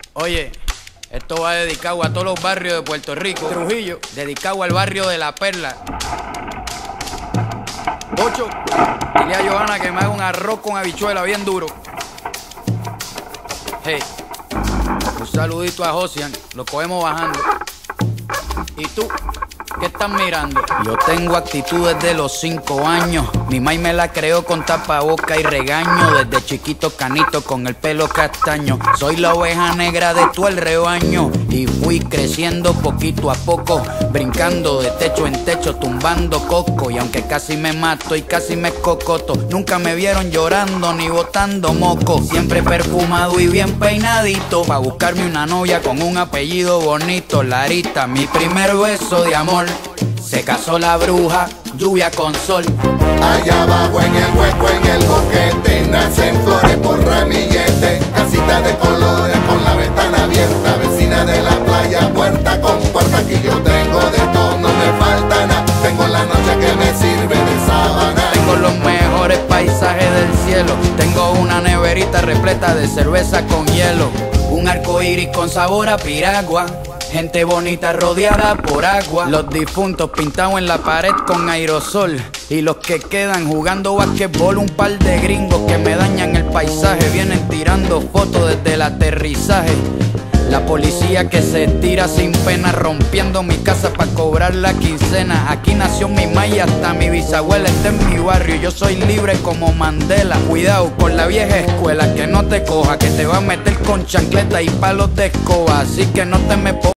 Oye, esto va dedicado a todos los barrios de Puerto Rico. Trujillo, dedicado al barrio de La Perla. Ocho, dile a Johanna que me haga un arroz con habichuela bien duro. Hey, un saludito a Josian, lo cogemos bajando. ¿Y tú? ¿Qué estás mirando? Yo tengo actitud desde los 5 años. Mi maíz me la creó con tapaboca y regaño. Desde chiquito canito con el pelo castaño. Soy la oveja negra de todo el rebaño. Y fui creciendo poquito a poco, brincando de techo en techo, tumbando coco. Y aunque casi me mato y casi me cocoto, nunca me vieron llorando ni botando moco. Siempre perfumado y bien peinadito, pa' buscarme una novia con un apellido bonito. Larita, mi primer beso de amor. Se casó la bruja, lluvia con sol. Allá abajo en el hueco, en el boquete, nacen flores por ramillete. Casita de colores con la ventana abierta, vecina de la playa, puerta con puerta. Aquí yo tengo de todo, no me falta nada. Tengo la noche que me sirve de sábana. Tengo los mejores paisajes del cielo. Tengo una neverita repleta de cerveza con hielo. Un arco iris con sabor a piragua. Gente bonita rodeada por agua. Los difuntos pintados en la pared con aerosol. Y los que quedan jugando basquetbol. Un par de gringos que me dañan el paisaje. Vienen tirando fotos desde el aterrizaje. La policía que se tira sin pena, rompiendo mi casa pa' cobrar la quincena. Aquí nació mi maíz, hasta mi bisabuela está en mi barrio. Yo soy libre como Mandela. Cuidado con la vieja escuela, que no te coja, que te va a meter con chancleta y palos de escoba. Así que no te me